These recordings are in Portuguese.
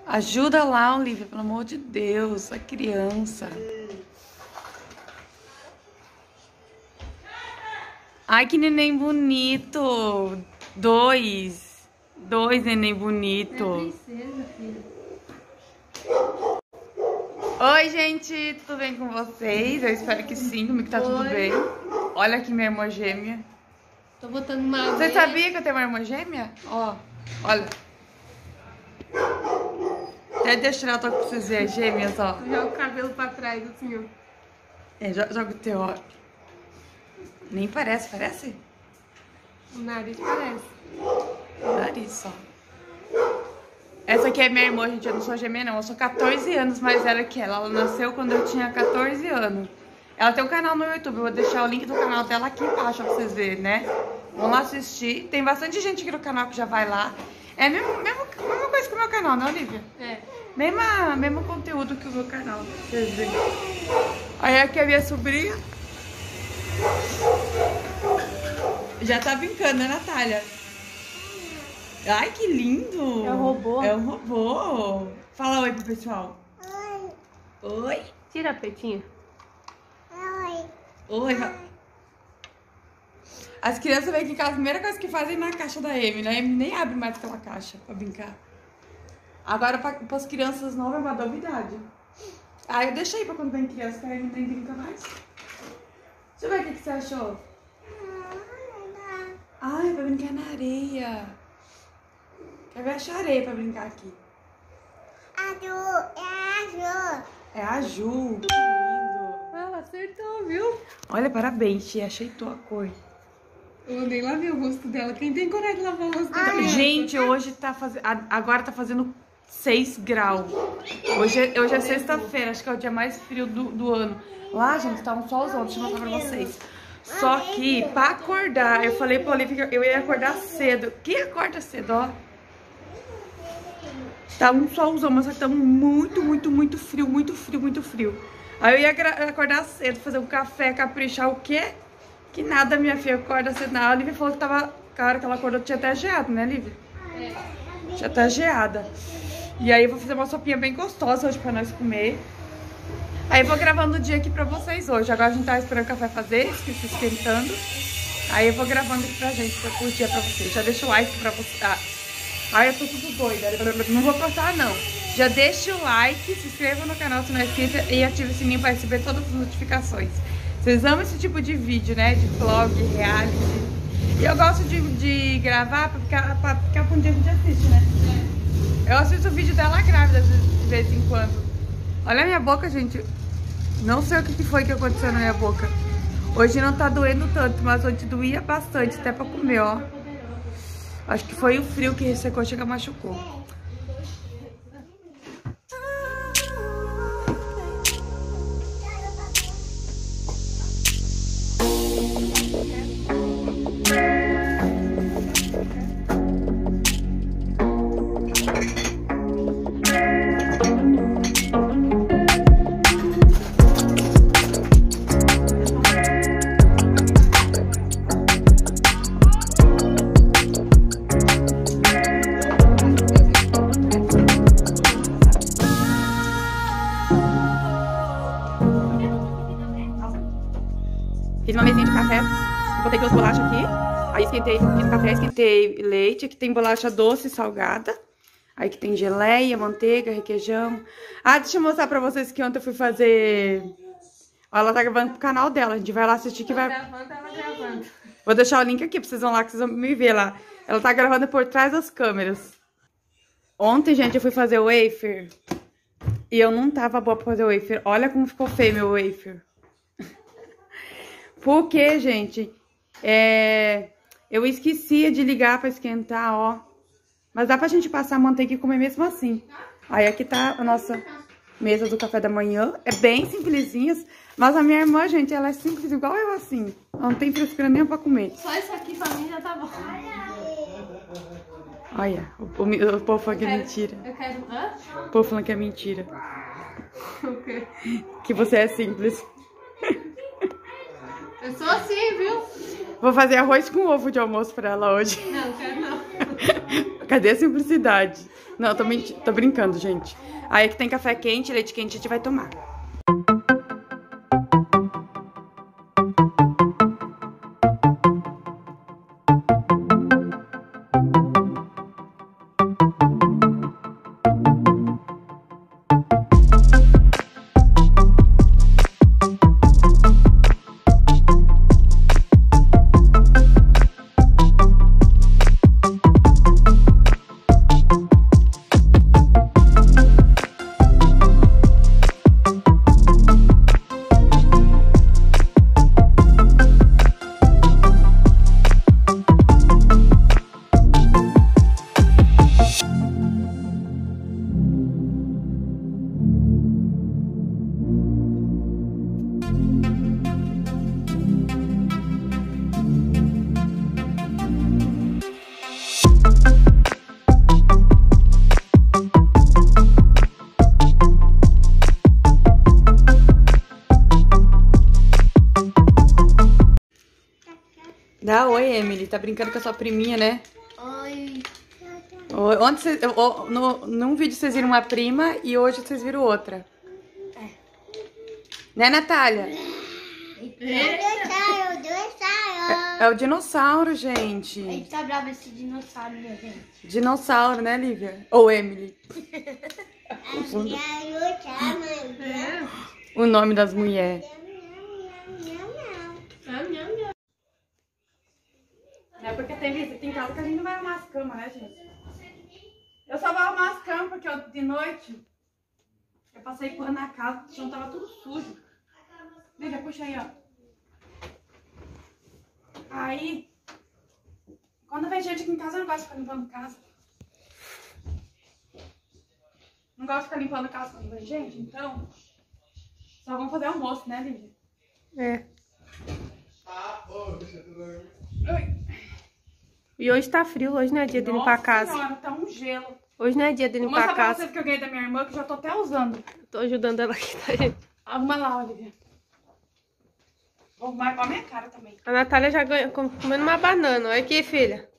Ajuda lá, Olivia, pelo amor de Deus, a criança. Ai, que neném bonito. Dois neném bonito. É princesa, filha. Oi, gente, tudo bem com vocês? Eu espero que sim, comigo que tá tudo bem. Olha aqui minha irmã gêmea. Tô botando uma... Você sabia que eu tenho uma irmã gêmea? Ó, olha. Até deixa eu tirar o toque pra vocês verem, gêmeas, ó. Joga o cabelo pra trás, assim, ó. É, joga o teu, ó. Nem parece, parece? O nariz parece. O nariz só. Essa aqui é minha irmã, gente, eu não sou gêmea não. Eu sou 14 anos mais velha que ela. Ela nasceu quando eu tinha 14 anos. Ela tem um canal no YouTube, eu vou deixar o link do canal dela aqui embaixo pra vocês verem, né? Vão lá assistir. Tem bastante gente aqui no canal que já vai lá. É a mesma coisa que o meu canal, né, Olivia? É. Mesmo conteúdo que o meu canal, pra vocês verem. Aí aqui a minha sobrinha. Já tá brincando, né, Natália? Ai, que lindo! É um robô. É um robô. Fala oi pro pessoal. Oi. Oi. Tira a petinha. Oi. As crianças vêm aqui em casa, a primeira coisa que fazem é na caixa da Amy, né? A Amy nem abre mais aquela caixa pra brincar. Agora, para as crianças novas, é uma novidade. Ah, eu deixei pra quando vem criança, que a Amy nem brinca mais. Deixa eu ver o que você achou. Ai, pra brincar na areia. Quer ver a areia pra brincar aqui? É a Ju, que lindo. Ela acertou, viu? Olha, parabéns, tia, ajeitou a cor. Eu nem lavei o rosto dela. Quem tem coragem de lavar o rosto dela? Gente, hoje tá fazendo... Agora tá fazendo 6 graus. Hoje é sexta-feira, acho que é o dia mais frio do ano. Lá, gente, tá um solzão, deixa eu mostrar pra vocês. Só que, pra acordar, eu falei pra Olivia que eu ia acordar cedo. Quem acorda cedo, ó? Tá um solzão, mas só que tá muito frio. Aí eu ia acordar cedo, fazer um café, caprichar o quê? Que nada, minha filha, acorda cedo. A Olivia falou que tava... A hora que ela acordou tinha até geado, né, Olivia? Tinha até geada. E aí eu vou fazer uma sopinha bem gostosa hoje pra nós comer. Aí eu vou gravando o dia aqui pra vocês hoje. Agora a gente tá esperando o café fazer, se esquentando. Aí eu vou gravando aqui pra gente, pra curtir pra vocês. Já deixa o like pra vocês. Ai, eu tô tudo doida. Não vou cortar, não. Já deixa o like, se inscreva no canal se não é inscrito e ative o sininho pra receber todas as notificações. Vocês amam esse tipo de vídeo, né? De vlog, reality. E eu gosto de gravar pra ficar pra um dia a gente assiste, né? Eu assisto o vídeo dela grávida de vez em quando. Olha a minha boca, gente. Não sei o que foi que aconteceu na minha boca. Hoje não tá doendo tanto, mas ontem doía bastante, até pra comer, ó. Acho que foi o frio que ressecou, chega machucou. Fiz uma mesinha de café, botei 2 bolachas aqui, aí fiz o café, esquentei leite, aqui tem bolacha doce, salgada, aí que tem geleia, manteiga, requeijão. Ah, deixa eu mostrar pra vocês que ontem eu fui fazer... Ó, ela tá gravando pro canal dela, a gente vai lá assistir que vai... Gravando. Vou deixar o link aqui pra vocês vão lá, que vocês vão me ver lá. Ela tá gravando por trás das câmeras. Ontem, gente, eu fui fazer o wafer e eu não tava boa pra fazer o wafer. Olha como ficou feio meu wafer. Porque, gente, eu esquecia de ligar pra esquentar, ó. Mas dá pra gente passar a manteiga e comer mesmo assim. Aí aqui tá a nossa mesa do café da manhã. É bem simplesinha, mas a minha irmã, gente, ela é simples igual eu assim. Ela não tem frescura nenhuma pra comer. Só isso aqui pra mim já tá bom. Olha, o povo falando que é mentira. Eu quero... Hã? O povo falando que é mentira. O quê? Que você é simples. Eu sou assim, viu? Vou fazer arroz com ovo de almoço pra ela hoje. Não, quero não. Cadê a simplicidade? Não, tô brincando, gente. Aí aqui tem café quente, leite quente, a gente vai tomar. Dá oi, Emily. Tá brincando com a sua priminha, né? Oi. Ontem vocês, num vídeo vocês viram uma prima e hoje vocês viram outra. É. Né, Natália? É o dinossauro, gente. A gente tá bravo esse dinossauro, minha gente. Dinossauro, né, Lívia? Ou Emily. O nome das mulheres. É porque tem casa que a gente não vai arrumar as camas, né, gente? Eu só vou arrumar as camas porque de noite eu passei pano na casa, o chão tava tudo sujo. Lívia, puxa aí, ó. Aí, quando vem gente aqui em casa, eu não gosto de ficar limpando casa. Não gosto de ficar limpando casa quando vem gente, então só vamos fazer almoço, né, Lívia? É. Oi. E hoje tá frio, hoje não é dia de limpar a casa. Nossa senhora, tá um gelo. Hoje não é dia de limpar a Vou mostrar pra casa. vocês que eu ganhei da minha irmã, que eu já tô até usando. Tô ajudando ela aqui, tá, gente? Arruma lá, Olivia. Vou arrumar com a minha cara também. A Natália já ganhou comendo uma banana. Olha aqui, filha.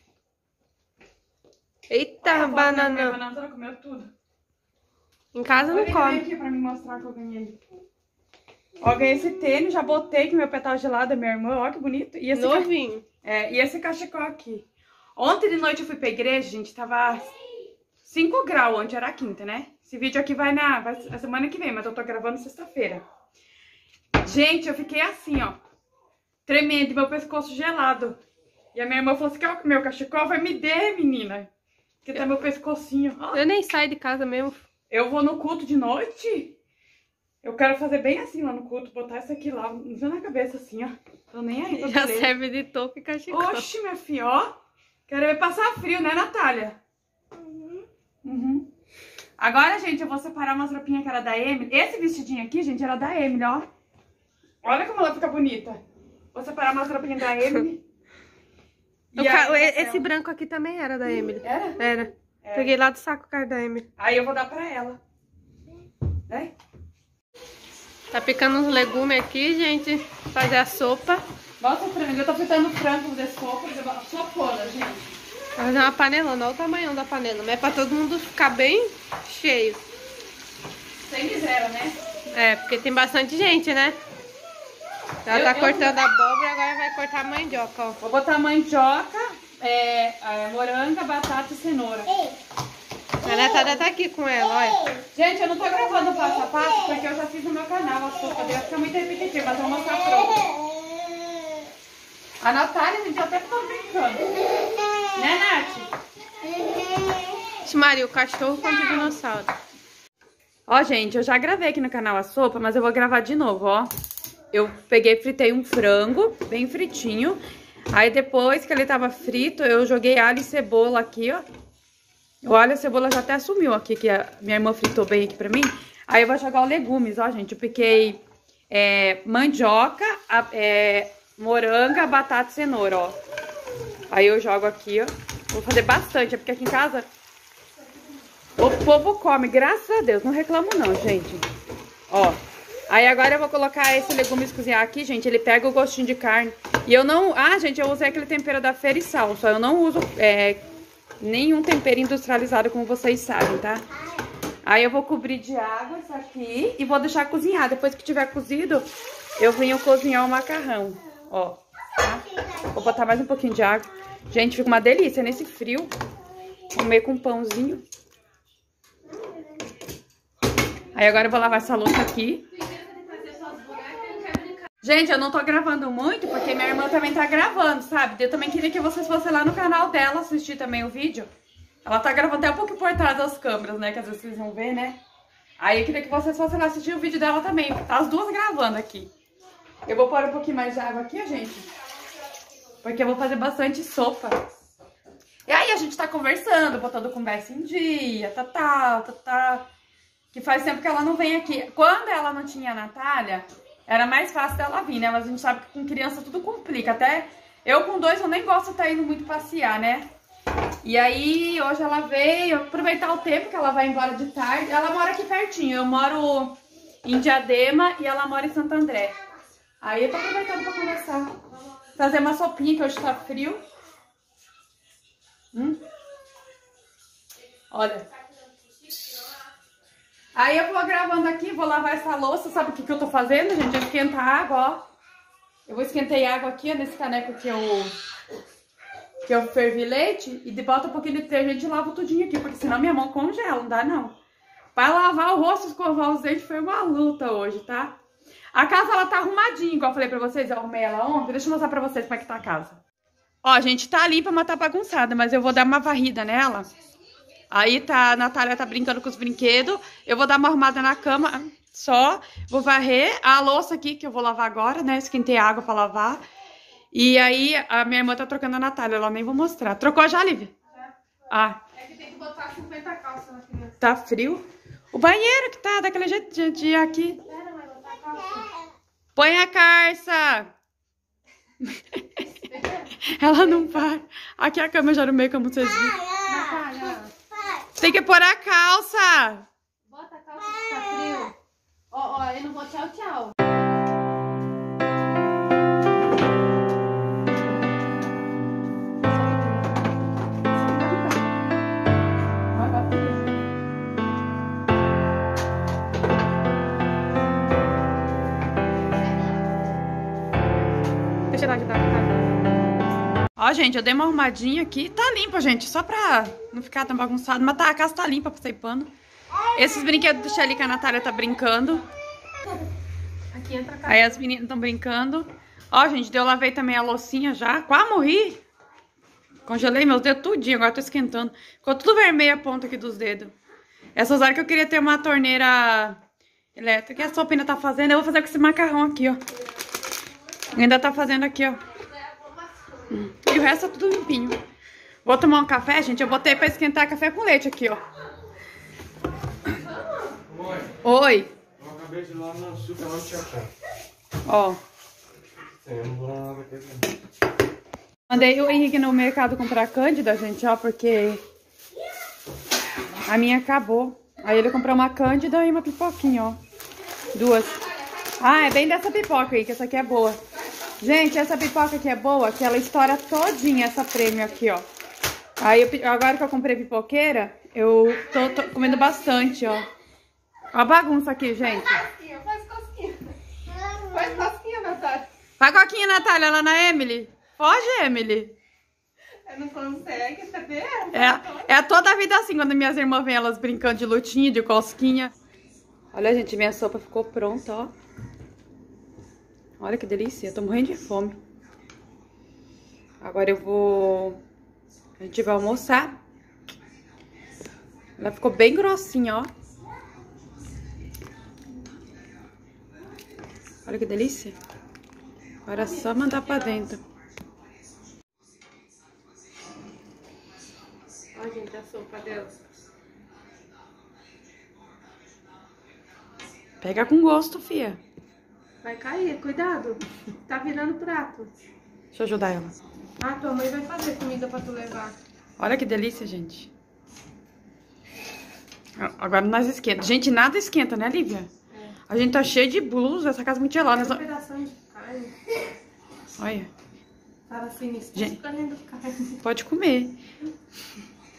Eita, banana. Minha banana, ela comeu tudo. Em casa não Olha, vem come. aqui pra me mostrar que eu ganhei. Ó, eu ganhei esse tênis, já botei que meu pé tava gelado da minha irmã. Ó, que bonito. E esse Novinho. e esse cachecol aqui. Ontem de noite eu fui pra igreja, gente, tava 5 graus, ontem era quinta, né? Esse vídeo aqui vai a semana que vem, mas eu tô gravando sexta-feira. Gente, eu fiquei assim, ó, tremendo, meu pescoço gelado. E a minha irmã falou assim, quer o meu cachecol? Vai, me dê, menina. Que tá meu pescocinho. Ó. Eu nem saio de casa mesmo. Eu vou no culto de noite. Eu quero fazer bem assim lá no culto, botar isso aqui lá, na cabeça assim, ó. Tô nem aí pra Já beleza. serve de touca e cachecol. Oxi, minha filha, ó. Quero ver passar frio, né, Natália? Uhum. Agora, gente, eu vou separar umas roupinhas que era da Emily. Esse vestidinho aqui, gente, era da Emily, ó. Olha como ela fica bonita. Vou separar umas roupinhas da Emily. Esse branco aqui também era da Emily. Era? Era. Peguei lá do saco cara da Emily. Aí eu vou dar pra ela. Né? Tá picando uns legumes aqui, gente. Fazer a sopa. Nossa, frango. Eu tô fritando frango pra fazer sopa. Sopona, gente. Vou fazer uma panelona. Olha o tamanho da panela. Mas é pra todo mundo ficar bem cheio. Sem miséria, né? É, porque tem bastante gente, né? Ela tá cortando a abóbora, agora vai cortar a mandioca, ó. Vou botar mandioca, moranga, batata e cenoura. A Natália tá aqui com ela, olha. Gente, eu não tô gravando passo a passo porque eu já fiz no meu canal a sopa dela. Fica muito repetitiva, mas eu vou mostrar pronto. A Natália, gente, eu até tô brincando. Né, Nath? Maria, o cachorro contra o dinossauro. Ó, gente, eu já gravei aqui no canal a sopa, mas eu vou gravar de novo, ó. Eu peguei e fritei um frango, bem fritinho. Aí depois que ele tava frito, eu joguei alho e cebola aqui, ó. O alho e a cebola já até sumiu aqui, que a minha irmã fritou bem aqui pra mim. Aí eu vou jogar os legumes, ó, gente. Eu piquei mandioca, moranga, batata e cenoura, ó. Aí eu jogo aqui, ó. Vou fazer bastante, porque aqui em casa o povo come, graças a Deus. Não reclamo não, gente. Ó. Aí agora eu vou colocar esse legumes cozinhar aqui, gente. Ele pega o gostinho de carne. E eu não... Ah, gente, eu usei aquele tempero da Feira e Sal. Só eu não uso Nenhum tempero industrializado, como vocês sabem, tá? Aí eu vou cobrir de água isso aqui e vou deixar cozinhar. Depois que tiver cozido, eu venho cozinhar o macarrão, ó. Tá? Vou botar mais um pouquinho de água. Gente, fica uma delícia nesse frio. Comer com um pãozinho. Aí agora eu vou lavar essa louça aqui. Gente, eu não tô gravando muito porque minha irmã também tá gravando, sabe? Eu também queria que vocês fossem lá no canal dela assistir também o vídeo. Ela tá gravando até um pouco por trás das câmeras, né? Que às vezes vocês vão ver, né? Aí eu queria que vocês fossem lá assistir o vídeo dela também. Tá as duas gravando aqui. Eu vou pôr um pouquinho mais de água aqui, gente. Porque eu vou fazer bastante sopa. E aí a gente tá conversando, botando conversa em dia, tal. Que faz tempo que ela não vem aqui. Quando ela não tinha a Natália, era mais fácil dela vir, né? Mas a gente sabe que com criança tudo complica. Até eu com 2 eu nem gosto de estar indo muito passear, né? E aí hoje ela veio aproveitar o tempo que ela vai embora de tarde. Ela mora aqui pertinho. Eu moro em Diadema e ela mora em Santo André. Aí eu tô aproveitando pra conversar. Fazer uma sopinha que hoje tá frio. Olha. Aí eu vou gravando aqui, vou lavar essa louça. Sabe o que eu tô fazendo, gente? Eu esquento a água, ó. Eu vou esquentei água aqui, ó, nesse caneco que eu fervi leite. E boto um pouquinho de detergente e lavo tudinho aqui, porque senão minha mão congela, não dá não. Pra lavar o rosto e escovar os dentes foi uma luta hoje, tá? A casa, ela tá arrumadinha, igual eu falei pra vocês. Eu arrumei ela ontem. Deixa eu mostrar pra vocês como é que tá a casa. Ó, gente, tá limpa, mas tá bagunçada. Mas eu vou dar uma varrida nela. Aí tá, a Natália tá brincando com os brinquedos. Eu vou dar uma arrumada na cama só. Vou varrer a louça aqui, que eu vou lavar agora, né? Esquentei água pra lavar. E aí a minha irmã tá trocando a Natália. Eu nem vou mostrar. Trocou já, Lívia? Ah. É que tem que botar 50 calças na criança. Tá frio. O banheiro que tá daquele jeito de aqui. Põe a Carça! Ela não para. Aqui a cama já no meio, como vocês viram. Tem que pôr a calça! Bota a calça que tá frio. Ó, eu não vou tchau. Deixa eu ajudar. Ó, gente, eu dei uma arrumadinha aqui. Tá limpa, gente. Só pra não ficar tão bagunçado. Mas tá, a casa tá limpa pra sair pano. Esses brinquedos do Shelly que a Natália tá brincando. Aqui entra a casa. Aí as meninas estão brincando. Ó, gente, eu lavei também a loucinha já. Quase morri. Congelei meus dedos tudinho. Agora tô esquentando. Ficou tudo vermelho a ponta aqui dos dedos. Essas horas que eu queria ter uma torneira elétrica. E a sopa ainda tá fazendo. Eu vou fazer com esse macarrão aqui, ó. Ainda tá fazendo aqui, ó. E o resto tá tudo limpinho. Vou tomar um café, gente. Eu botei pra esquentar café com leite aqui, ó. Oi. Eu acabei de ir lá no supermercado te achar. Ó. Eu não vou lá nada aqui. Mandei o Henrique no mercado comprar cândida, gente, ó. Porque a minha acabou. Aí ele comprou uma cândida e uma pipoquinha, ó. 2. Ah, é bem dessa pipoca aí, que essa aqui é boa. Gente, essa pipoca aqui é boa, que ela estoura todinha essa prêmio aqui, ó. Aí, agora que eu comprei pipoqueira, eu tô comendo bastante, ó. Ó a bagunça aqui, gente. Faz cosquinha. Faz cosquinha, Natália. Vai coquinha, Natália, lá na Emily. Foge, Emily. Não consegue, cadê? É toda a vida assim, quando minhas irmãs vêm elas brincando de lutinha, de cosquinha. Olha, gente, minha sopa ficou pronta, ó. Olha que delícia, eu tô morrendo de fome. Agora a gente vai almoçar. Ela ficou bem grossinha, ó. Olha que delícia. Agora é só mandar pra dentro. Olha, gente, a sopa dela. Pega com gosto, fia. Vai cair, cuidado. Tá virando prato. Deixa eu ajudar ela. Ah, tua mãe vai fazer comida pra tu levar. Olha que delícia, gente. Agora nós esquenta. Gente, nada esquenta, né, Lívia? É. A gente tá cheio de blusa, essa casa é muito gelada. Um pedação de carne. Olha. Fala assim, isso Gente. tá carne. Pode comer.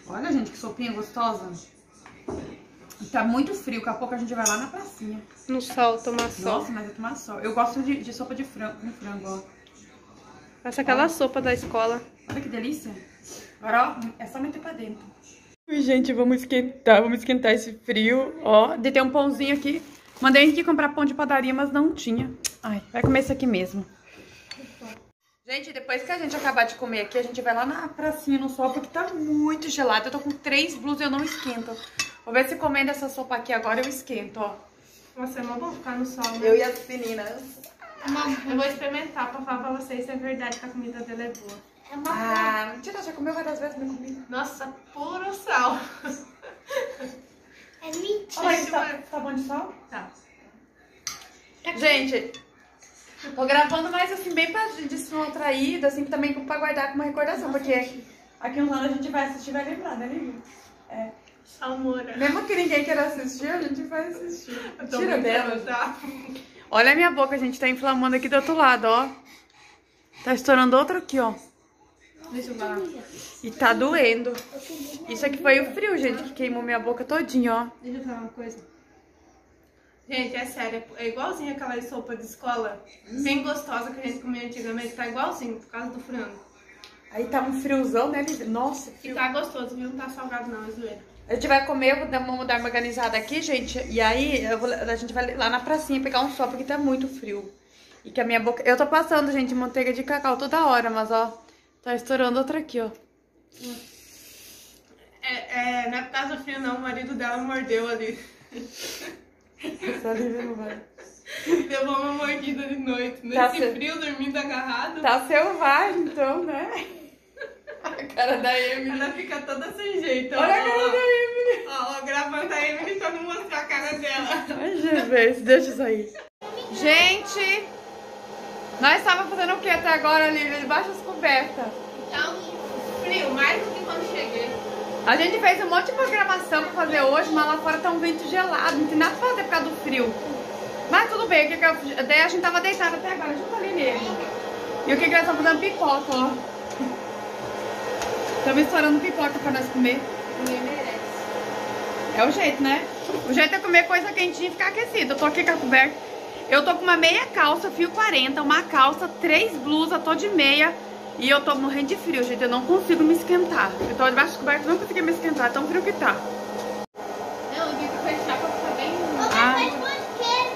Olha, gente, que sopinha gostosa. Tá muito frio, daqui a pouco a gente vai lá na pracinha. No sol, tomar sol. Nossa, mas vai tomar sol. Eu gosto de sopa de frango, com frango, ó. Essa é aquela sopa da escola. Olha que delícia. Agora, ó, é só meter pra dentro. Gente, vamos esquentar esse frio. Ó, deitei um pãozinho aqui. Mandei aqui comprar pão de padaria, mas não tinha. Ai, vai comer isso aqui mesmo. Gente, depois que a gente acabar de comer aqui, a gente vai lá na pracinha no sol, porque tá muito gelado. Eu tô com 3 blusas e eu não esquento. Vou ver se comendo essa sopa aqui agora eu esquento, ó. Nossa, é mó bom ficar no sol, né? Eu e as meninas. Eu vou experimentar pra falar pra vocês se é verdade que a comida dela é boa. É uma Ah, mentira, já comeu várias vezes minha comida. Nossa, puro sal. É mentira. Olha, tá bom de sal? Tá. Gente, tô gravando mais assim, bem pra descontraído, assim, também pra guardar com uma recordação, porque aqui uns anos a gente vai assistir e vai lembrar, né, Lívia? É. Salmoura. Mesmo que ninguém queira assistir, a gente vai assistir. Tira brincando, dela. tá? Olha a minha boca, gente, tá inflamando aqui do outro lado, ó. Tá estourando outro aqui, ó. Deixa eu falar. E tá doendo. Isso aqui foi o frio, gente, que queimou minha boca todinha, ó. Deixa eu falar uma coisa. Gente, é sério, é igualzinho aquela sopa de escola, bem gostosa que a gente comia antigamente, tá igualzinho, por causa do frango. Aí tá um friozão, né, Lívia? Nossa, E frio. tá gostoso, viu? Não tá salgado não, é zoeira. A gente vai comer, vamos dar uma organizada aqui, gente. E aí a gente vai lá na pracinha pegar um sol, porque tá muito frio. E que a minha boca... Eu tô passando, gente, manteiga de cacau toda hora, mas ó, tá estourando outra aqui, ó. Não é por causa do frio não, o marido dela mordeu ali. Essa Lívia não vai. Levou uma mordida de noite. Tá Nesse frio, dormindo agarrado. Tá selvagem, então, né? A cara da Emily. Ela fica toda sem jeito. Olha a cara da Emily. Ó, gravando a Emily pra não mostrar a cara dela. Ai, Jesus, deixa isso aí. Gente, nós estávamos fazendo o que até agora, Lívia? Debaixo das cobertas. Então, frio, mais do que quando cheguei. A gente fez um monte de programação pra fazer hoje, mas lá fora tá um vento gelado, não tem nada pra fazer por causa do frio. Mas tudo bem, daí a gente tava deitada até agora, junto ali nele. E o que nós estamos fazendo? Pipoca, ó. Estamos estourando pipoca pra nós comer. Ninguém merece. É o jeito, né? O jeito é comer coisa quentinha e ficar aquecida. Eu tô aqui com a coberta. Eu tô com uma meia calça, fio 40, uma calça, 3 blusas, tô de meia. E eu tô morrendo de frio, gente. Eu não consigo me esquentar. Eu tô debaixo da coberta e não consegui me esquentar. É tão frio que tá. Não, eu vi que fechar pra ficar bem... Ah. Mas muito queijo.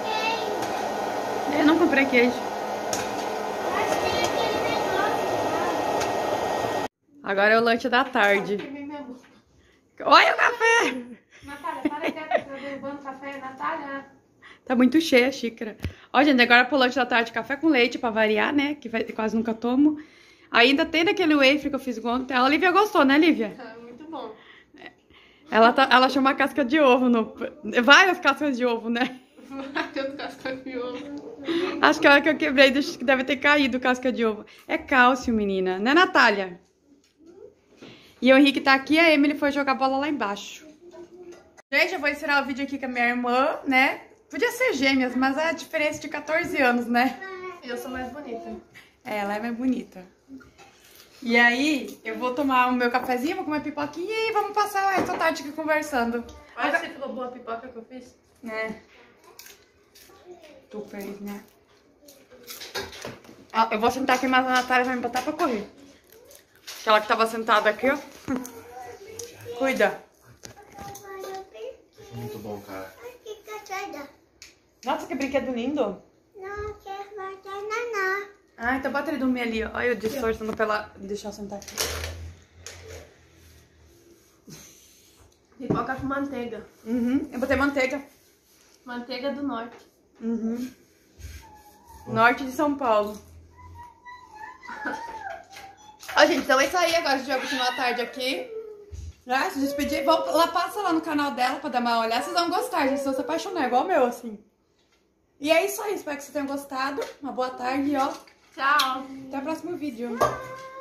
Eu não comprei queijo. Mas tem aquele negócio. Agora é o lanche da tarde. Peguei minha boca. Olha o café! Natália, para quieto, você tá derrubando café, Natália. Tá muito cheia a xícara. Ó, gente, agora pro lanche da tarde, café com leite pra variar, né? Que quase nunca tomo. Ainda tem daquele wafer que eu fiz ontem. A Lívia gostou, né, Lívia? Muito bom. Ela achou uma casca de ovo no... Várias cascas de ovo, né? Várias cascas de ovo. Acho que a hora que eu quebrei que deve ter caído casca de ovo. É cálcio, menina. Né, Natália? E o Henrique tá aqui e a Emily foi jogar bola lá embaixo. Gente, eu vou ensinar o vídeo aqui com a minha irmã, né? Podia ser gêmeas, mas é a diferença de 14 anos, né? Eu sou mais bonita. É, ela é mais bonita. E aí, eu vou tomar o meu cafezinho, vou comer pipoquinha e vamos passar essa tarde aqui conversando. Olha se ficou boa a pipoca que eu fiz. É. Tu fez, né? Ah, eu vou sentar aqui, mas a Natália vai me botar pra correr. Aquela que tava sentada aqui, ó. Cuida. Muito bom, cara. Nossa, que brinquedo lindo. Não quero botar naná. Ah, então bota ele dormir ali, ó. Olha eu distorcendo pra ela deixar eu sentar aqui. Pipoca com manteiga. Uhum, eu botei manteiga. Manteiga do norte. Uhum. Norte de São Paulo. Ó, gente, então é isso aí. Agora a gente vai continuar a tarde aqui. Já, se despedir. Vamos lá, passa lá no canal dela pra dar uma olhada. Vocês vão gostar, gente. Vocês vão se apaixonar, igual o meu, assim. E é isso aí. Espero que vocês tenham gostado. Uma boa tarde, ó. Tchau. Até o próximo vídeo.